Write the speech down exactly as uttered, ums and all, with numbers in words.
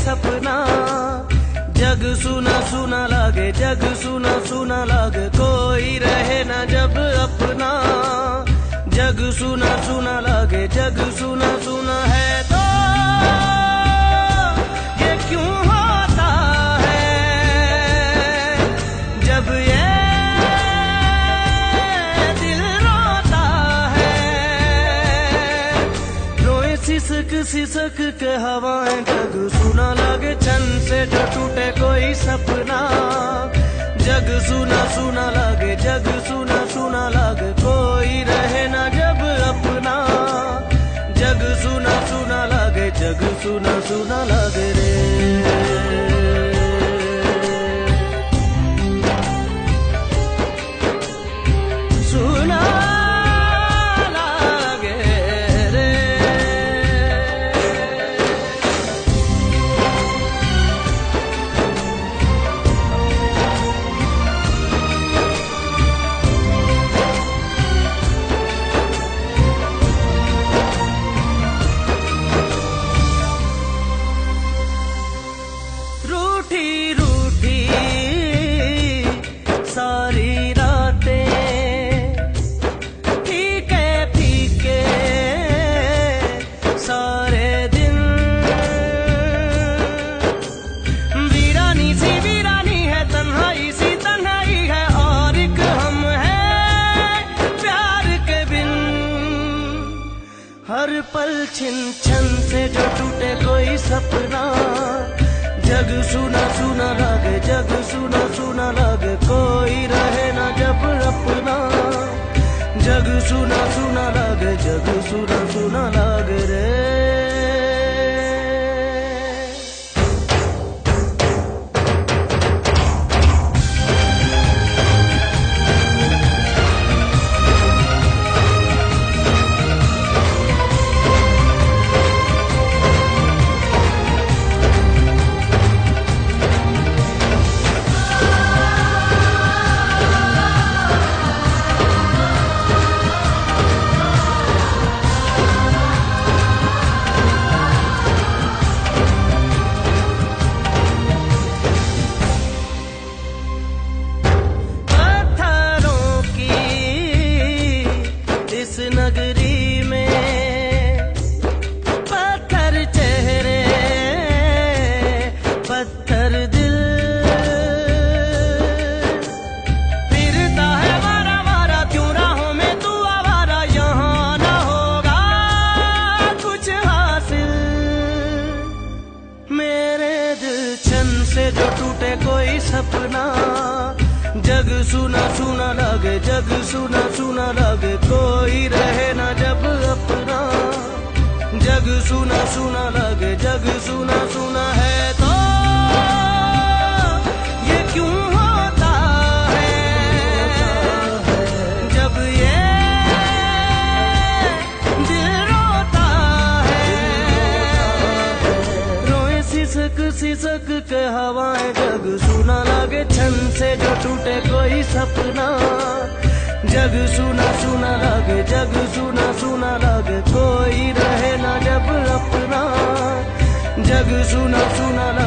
सपना। जग सुना सुना लागे, जग सुना सुना लागे, कोई रहे ना जब अपना। जग सुना सुना लागे, जग सुना सुना है तो ये क्यों होता है जब ये दिल रोता है। रोए सिसक सिसक के हवाएं, जग सुना लागे छन से जो टूटे कोई सपना। जग सुना सुना लागे, जग सुना सुना लागे, कोई रहे ना जब अपना। जग सुना सुना लागे, जग सुना सुना लागे रे। सुना सारी रातें फीके फीके सारे दिन। वीरानी सी वीरानी है, तन्हाई सी तन्हाई है, और एक हम है प्यार के बिन। हर पल छिन छन से जो टूटे कोई सपना। जग सुना सुना लागे, जग सुना सुना लागे, कोई रहे ना जब अपना। जग सुना सुना लागे, जग सुना सुना लागे रे। इस नगरी में पत्थर चेहरे, पत्थर दिल, फिरता है वारा वारा क्यों राहों में तू आवारा। यहाँ ना होगा कुछ हासिल, मेरे दिल छन से जो टूटे कोई सपना। जग सुना सुना लागे, जग सुना सुना लागे, कोई रहे ना जब अपना। जग सुना सुना लागे, जग सुना सुना है तो ये क्यों होता है जब ये दिल रोता है। रोए सिसक सिसक के हवाएं, जग सुना लागे छन से जो टूटे कोई सपना। जग सुना सुना लागे, जग सुना सुना लागे, कोई रहे ना जब अपना। जग सुना सुना